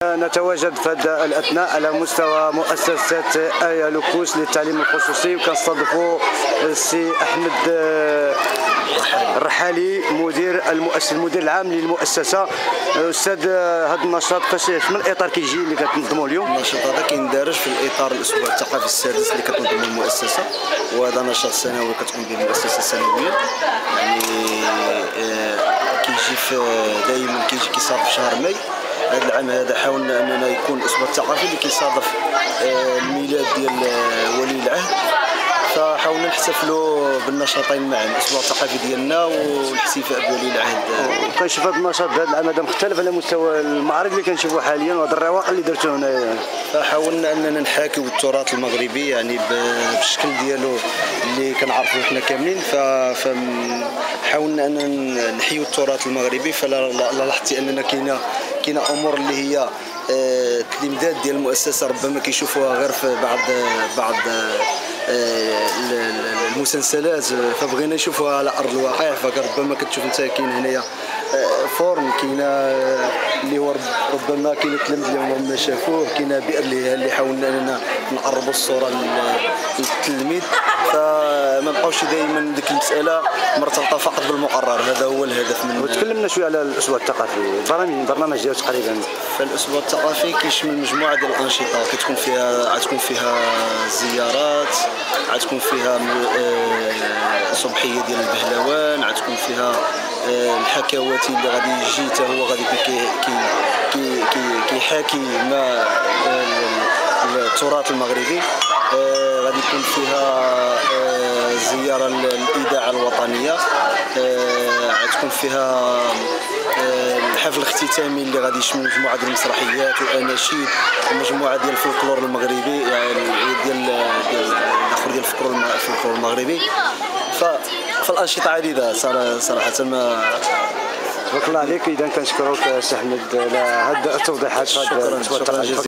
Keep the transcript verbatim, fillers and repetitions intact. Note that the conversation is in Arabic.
نتواجد في هذا الاثناء على مستوى مؤسسه ايا لوكوس للتعليم الخصوصي، وكنستضيفوا السي احمد الرحالي مدير المؤسسه المدير العام للمؤسسه. استاذ، هذا النشاط فاش في من الاطار كيجي اللي كتنظموا اليوم؟ النشاط هذا كيندرج في الاطار الاسبوع الثقافي السادس اللي كتنظم المؤسسه، وهذا نشاط سنوي كتقوم به المؤسسه سنويا. يعني كيجي في دائما كيجي كيصادف في شهر ماي. هذا العام هذا حاولنا اننا يكون الاسبوع الثقافي اللي كيصادف الميلاد ديال ولي العهد، فحاولنا نحتفلوا بالنشاطين معا، الاسبوع الثقافي ديالنا والاحتفاء بولي العهد. كنشوف هذا النشاط هذا العام هذا مختلف على مستوى المعارض اللي كنشوفوا حاليا وهذا الرواق اللي درتوه هنايا. فحاولنا اننا نحاكيو التراث المغربي يعني بالشكل ديالو اللي كنعرفوه حنا كاملين، فحاولنا اننا نحيوا التراث المغربي. فلاحظتي اننا كاينه كاينه امور اللي هي الامداد ديال المؤسسه ربما كيشوفوها غير في بعض بعض المسلسلات، فبغينا نشوفوها على ارض الواقع. فربما كتشوف انت كاين هنايا فورن، كاينه اللي هو ربما كاين التلاميذ اللي عمرهم ما شافوه، كاينه بئر اللي اللي حاولنا اننا نقربوا الصوره للتلميذ، فما نبقاوش دائما ديك المساله مرتبطه فقط بالمقرر. هذا هو الهدف من. وتكلمنا شويه على الاسبوع الثقافي، البرامج البرنامج ديالو تقريبا. فالاسبوع الثقافي كيشمل مجموعه ديال الانشطه، كتكون فيها غتكون فيها زيارات، غتكون فيها صبحيه ديال البهلوان، غتكون فيها الحكواتي اللي غادي يجي حتى هو غادي كي كي كيحاكي ما التراث المغربي. غادي يكون فيها زياره للاذاعه الوطنيه، غتكون فيها الحفل الاختتامي اللي غادي يشمل مجموعه ديال المسرحيات والاناشيد ومجموعه ديال الفولكلور المغربي، يعني ديال ديال الاخر ديال الفولكلور المغربي. فالانشطه عديده صراحه. ما تبارك الله عليك. اذا كنشكروك سي احمد على هذه التوضيحات. شكرا.